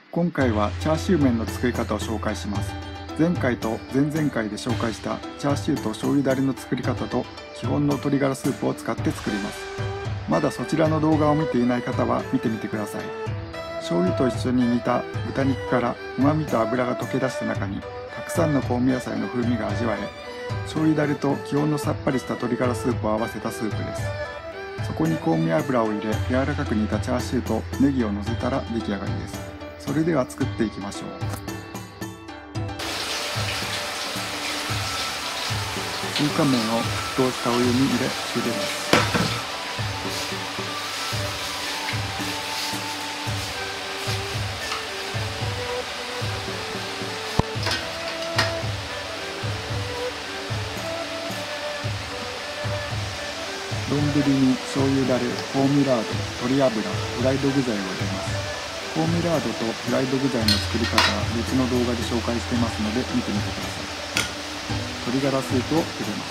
今回はチャーシュー麺の作り方を紹介します。前回と前々回で紹介したチャーシューと醤油だれの作り方と基本の鶏ガラスープを使って作ります。まだそちらの動画を見ていない方は見てみてください。醤油と一緒に煮た豚肉から旨味と脂が溶け出した中にたくさんの香味野菜の風味が味わえ、醤油だれと基本のさっぱりした鶏ガラスープを合わせたスープです。そこに香味油を入れ柔らかく煮たチャーシューとネギを乗せたら出来上がりです。それでは作っていきましょう。中華麺を沸騰したお湯に入れ茹でます。丼に醤油だれ、香味ラード、鶏油、フライド具材を入れます。香味ラードとフライド具材の作り方は別の動画で紹介してますので見てみてください。鶏ガラスープを入れます。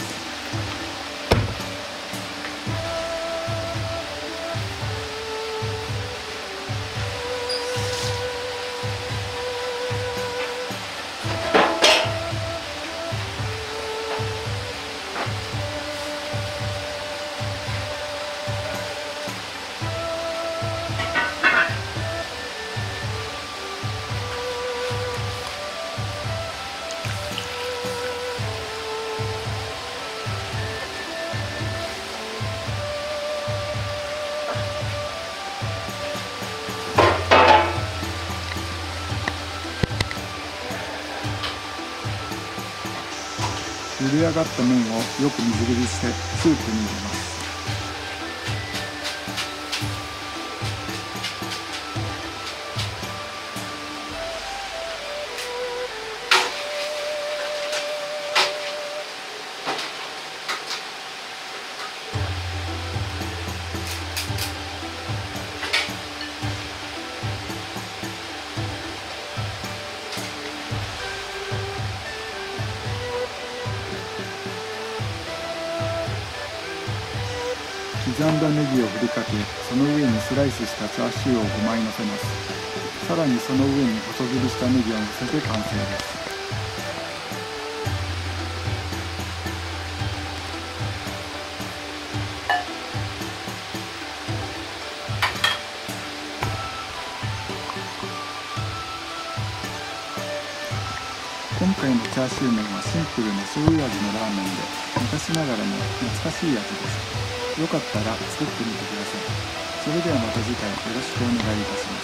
茹で上がった麺をよく水切りしてスープに入れます。刻んだネギを振りかけ、その上にスライスしたチャーシューを5枚乗せます。さらにその上に細切りしたネギを乗せて完成です。今回のチャーシュー麺はシンプルな醤油味のラーメンで昔ながらの懐かしい味です。よかったら作ってみてください。それではまた次回よろしくお願いいたします。